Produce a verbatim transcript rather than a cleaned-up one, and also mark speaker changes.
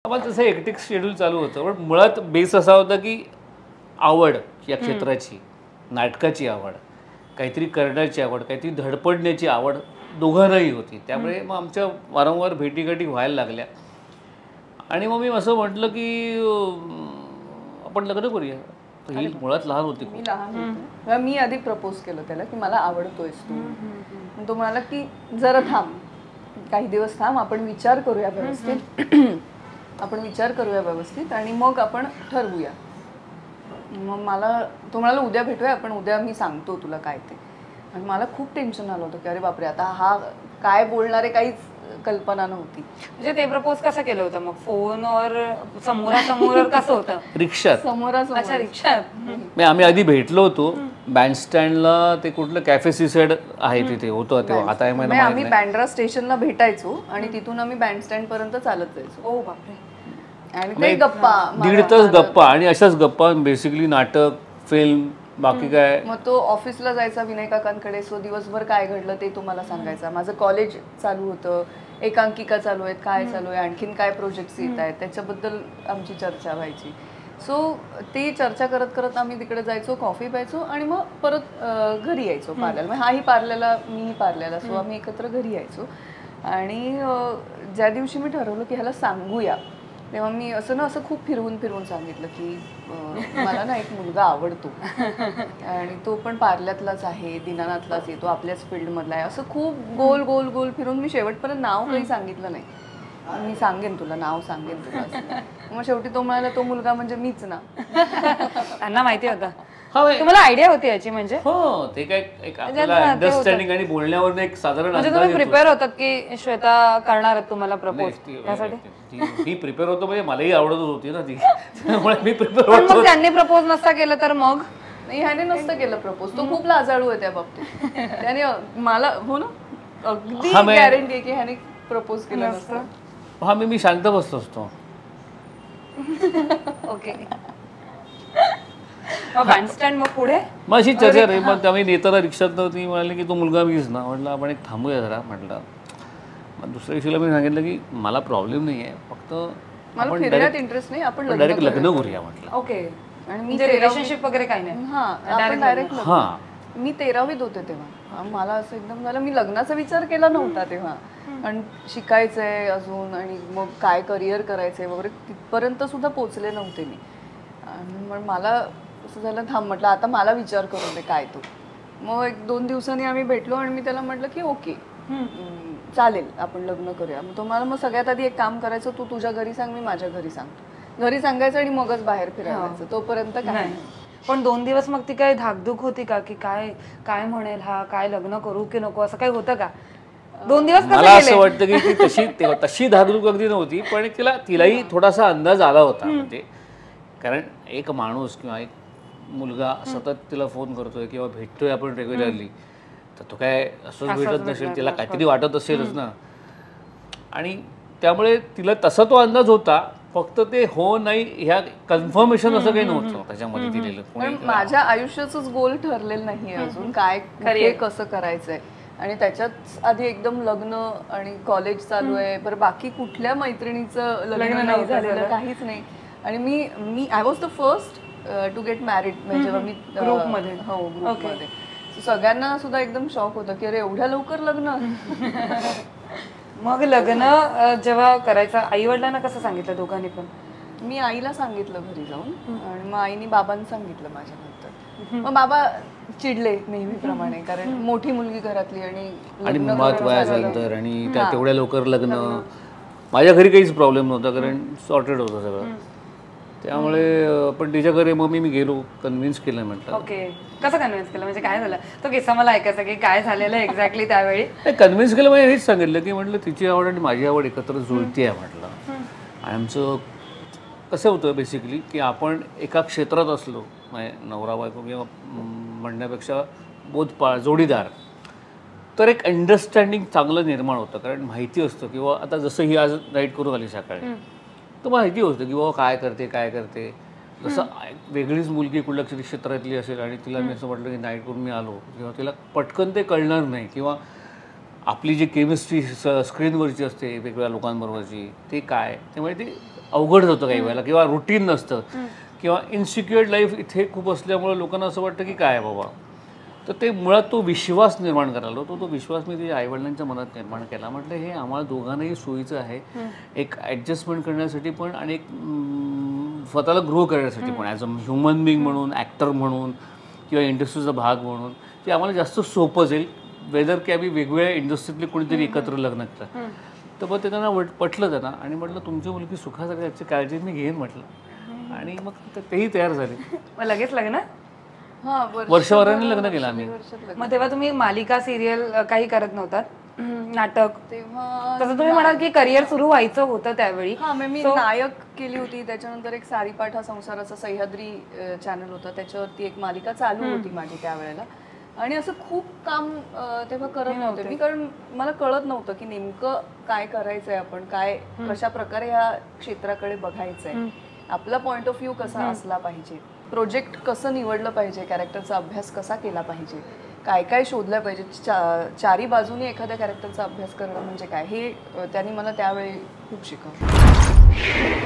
Speaker 1: आम्हाला तसं एकटिक शेड्यूल चालू होतं, पण मुळात बेस असा होता की आवड या क्षेत्राची, नाटकाची आवड, काहीतरी करण्याची आवड, काहीतरी धडपडण्याची आवड दोघांनाही होती. त्यामुळे मग आमच्या वारंवार भेटीगाठी व्हायला लागल्या आणि मग मी असं म्हटलं की आपण लग्न करूया. ही मुळात लहान होती,
Speaker 2: मी लहान होते. मी आधी प्रपोज केलं त्याला की मला आवडतोयस तू. तो म्हणाला की जरा थांब, काही दिवस थांब, आपण विचार करूया व्यवस्थित आपण विचार करूया व्यवस्थित आणि मग आपण ठरवूया. मग मला तो म्हणाला उद्या भेटूया आपण, उद्या मी सांगतो तुला काय ते. आणि मला खूप टेन्शन आलं होतं की अरे बापरे, आता हा काय बोलणारे काहीच कल्पना नव्हती.
Speaker 3: म्हणजे ते प्रपोज कसं केलं होतं मग, फोनवर समोरासमोर कसं होतं?
Speaker 1: रिक्षात.
Speaker 2: समोरासमोर.
Speaker 3: अच्छा, रिक्षात.
Speaker 1: मी आम्ही आधी भेटलो होतो बँडस्टँडला, ते कुठलं कॅफे सीसाइड आहे तिथे होतं तेव्हा, आता मला
Speaker 2: आम्ही बँड्रा स्टेशनला भेटायचो आणि तिथून आम्ही बँडस्टँड पर्यंत चालत जायचो.
Speaker 3: ओ बापरे.
Speaker 2: आणि ते गप्पा,
Speaker 1: दीड तास गप्पा आणि अशाच गप्पा, बेसिकली नाटक, फिल्म, बाकी काय.
Speaker 2: मग तो ऑफिसला जायचा विनय काकांकडे, सो दिवसभर काय घडलं ते तुम्हाला सांगायचा. माझं कॉलेज चालू होतं, एकांकिका चालू आहेत, काय चालू आहे, आणखीन काय प्रोजेक्ट्स येत आहेत त्याच्याबद्दल आमची चर्चा व्हायची. सो ती चर्चा करत करत आम्ही तिकडे जायचो, कॉफी प्यायचो आणि मग परत घरी यायचो पार्लरला. मग हाही पार्लरला, मीही पार्लरला, सो आम्ही एकत्र घरी यायचो. आणि ज्या दिवशी मी ठरवलं की ह्याला सांगूया, तेव्हा मी असं ना असं खूप फिरवून फिरवून सांगितलं की मला ना एक मुलगा आवडतो आणि तो पण पार्ल्यातलाच आहे, दीनानाथलाच येतो, आपल्याच फील्डमधला आहे. असं खूप गोल गोल गोल फिरून मी शेवटपर्यंत नाव काही सांगितलं नाही. मी सांगेन तुला, नाव सांगेन तुला. मग शेवटी तो म्हणाला तो मुलगा म्हणजे मीच ना.
Speaker 3: त्यांना माहिती होतं, तुम्हाला आयडिया होती याची? म्हणजे
Speaker 1: हो, ते काय एक आपल्याला अंडरस्टँडिंग आणि बोलण्यावर एक साधारण
Speaker 3: म्हणजे तुम्ही प्रिपेअर होतात की श्वेता करणार आहेत तुम्हाला प्रपोज? त्यासाठी
Speaker 1: ही प्रिपेअर होतो, म्हणजे मलाही आवडत होती ना ती, त्यामुळे मी प्रिपेअर होतो.
Speaker 3: मग त्यांनी प्रपोज नसता केलं तर? मग
Speaker 2: नाही, ह्याने नसतं केलं प्रपोज. तो खूप लाजाळू आहे त्या बाबतीत. त्याने मला हो ना अगदी गॅरंटी आहे की ह्याने प्रपोज केलं नसतं.
Speaker 1: हा, मी मी शांत बसलो असतो.
Speaker 3: ओके. बँडस्टँड मग पुढे
Speaker 1: मग अशी चर्चा रे. मग त्यामुळे नेताना रिक्षात ती म्हणाली की तो मुलगा मीच ना. म्हटलं आपण एक थांबूया जरा. म्हटलं मग दुसऱ्या दिवशीला मी सांगितलं की मला प्रॉब्लेम नाही आहे, फक्त
Speaker 2: मला फिरण्यात इंटरेस्ट नाही, आपण
Speaker 1: डायरेक्ट लग्न करूया म्हटलं.
Speaker 3: ओके. आणि मी रिलेशनशिप वगैरे काही नाही.
Speaker 2: हा, डायरेक्ट. हा, मी तेरावीत होते तेव्हा. मला असं एकदम झालं, मी लग्नाचा विचार केला नव्हता तेव्हा. आणि शिकायचंय अजून आणि मग काय करिअर करायचंय वगैरे तिथपर्यंत सुद्धा पोचले नव्हते मी. आणि मग मला असं झालं, थांब म्हटलं आता मला विचार करू दे काय तो. मग एक दोन दिवसांनी आम्ही भेटलो आणि मी त्याला म्हटलं की ओके चालेल आपण लग्न करूया. मग तुम्हाला मग सगळ्यात आधी एक काम करायचं, तू तुझ्या घरी सांग, मी माझ्या घरी सांगतो. घरी सांगायचं आणि मगच बाहेर फिरायचं, तोपर्यंत काय.
Speaker 3: पण दोन दिवस मग ती काय धाकधूक होती का की काय काय म्हणेल हा, काय लग्न करू की नको, असं काही होतं का? दोन दिवस
Speaker 1: मला असं वाटतं की ती तशी तशी धाकधूक अगदी नव्हती, पण तिला तिलाही थोडासा अंदाज आला होता. म्हणजे कारण एक माणूस किंवा एक मुलगा सतत तिला फोन करतोय किंवा भेटतोय आपण रेग्युलरली, तर तो काय असंच भेटत नसेल, तिला काहीतरी वाटत असेलच ना. आणि त्यामुळे तिला तसा तो अंदाज होता, फक्त ते हो नाही ह्या कन्फर्मेशन असं काही नव्हतं त्याच्यामध्ये दिलेलं.
Speaker 2: माझ्या आयुष्याचंच गोल ठरलेलं नाहीये अजून, काय करिअर कसं करायचंय. आणि त्याच्यात आधी एकदम लग्न आणि कॉलेज चालू आहे, बरं बाकी कुठल्या मैत्रिणीचं लग्न नाही झालेलं, काहीच नाही. आणि मी मी I was the first to get married. म्हणजे जेव्हा मी
Speaker 3: ग्रुपमध्ये,
Speaker 2: हो ग्रुपमध्ये, सगळ्यांना सुद्धा एकदम शॉक होतं की अरे एवढ्या लवकर लग्न.
Speaker 3: मग लग्न जेव्हा करायचं आई वडिलांना कसं सांगितलं दोघांनी पण?
Speaker 2: मी आईला सांगितलं घरी जाऊन आणि मग आईने बाबांना सांगितलं माझ्यानंतर. मग बाबा चिडले नेहमीप्रमाणे, कारण मोठी मुलगी घरातली आणि
Speaker 1: आणि मत वयानंतर आणि त्या तेवढ्या लवकर लग्न. माझ्या घरी काहीच प्रॉब्लेम नव्हता कारण सॉर्टेड होतं सगळं. त्यामुळे पण तिच्या घरी मग मी गेलो, कन्व्हिन्स केलं. म्हटलं
Speaker 3: ओके. कसं कन्व्हिन्स केलं म्हणजे काय झालं तो किस्सा मला ऐकायचा की काय झालेलं एक्झॅक्टली त्यावेळी?
Speaker 1: कन्व्हिन्स केलं म्हणजे हेच सांगितलं की म्हटलं तिची आवड आणि माझी आवड एकत्र जुळती आहे म्हटलं. आणि आमचं कसं होतं बेसिकली की आपण एका क्षेत्रात असलो, म्हणजे नवरा बायको किंवा म्हणण्यापेक्षा बोधपाळ जोडीदार, तर एक अंडरस्टँडिंग चांगलं निर्माण होतं. कारण माहिती असतं किंवा आता जसं ही आज नाईट करून आली सकाळी, तर माहिती होतं की बाबा काय करते काय करते. जसं वेगळीच मुलगी कुठल्या क्षेत्रातली असेल आणि तिला मी असं म्हटलं की नाईट करून मी आलो, किंवा तिला पटकन ते कळणार नाही, किंवा आपली जी केमिस्ट्री स स्क्रीनवरची असते वेगवेगळ्या लोकांबरोबरची, ते काय, त्यामुळे ती अवघड होतं काही वेळेला किंवा रुटीन नसतं किंवा इन्सिक्युअर्ड लाईफ इथे खूप असल्यामुळे लोकांना असं वाटतं की काय बाबा. तर ते मुळात तो विश्वास निर्माण करायला तो तो विश्वास मी तिच्या आईवडिलांच्या मनात निर्माण केला. म्हटलं हे आम्हाला दोघांनाही सोयीचं आहे, एक ॲडजस्टमेंट करण्यासाठी पण आणि एक स्वतःला ग्रो करण्यासाठी पण, ॲज अ ह्युमन बिंग म्हणून, ॲक्टर म्हणून किंवा इंडस्ट्रीचा भाग म्हणून ते आम्हाला जास्त सोपं जाईल वेदर की आम्ही वेगवेगळ्या इंडस्ट्रीतले कोणीतरी एकत्र लग्न केलं. तर मग ते त्यांना वट पटलं त्यांना आणि म्हटलं तुमची मुलगी सुखासाठी याची काळजी मी घेईन म्हटलं. आणि मग तेही तयार झाले.
Speaker 3: मग लगेच लग्न?
Speaker 2: हा
Speaker 1: वर्षभराने लग्न केलं आम्ही.
Speaker 3: मग तेव्हा तुम्ही मालिका सिरियल काही करत नव्हतात, नाटक?
Speaker 2: तेव्हा
Speaker 3: तसं तुम्ही म्हणाल की करिअर सुरू व्हायचं होतं त्यावेळी.
Speaker 2: हा मग मी नायक केली होती, त्याच्यानंतर एक सारीपाठ हा संसाराचा सह्याद्री चॅनल होता, त्याच्यावरती एक मालिका चालू होती माझी त्यावेळेला. आणि असं खूप काम तेव्हा करत नव्हते मी, कारण मला कळत नव्हतं की नेमकं काय करायचंय, आपण काय कशा प्रकारे ह्या क्षेत्राकडे बघायचंय, आपला पॉइंट ऑफ व्ह्यू कसा असला पाहिजे, प्रोजेक्ट कसं निवडलं पाहिजे, कॅरेक्टरचा अभ्यास कसा केला पाहिजे, काय काय शोधलं पाहिजे, चा चारी बाजूने एखाद्या कॅरेक्टरचा अभ्यास करणं म्हणजे काय, हे त्यांनी मला त्यावेळी खूप शिकवलं.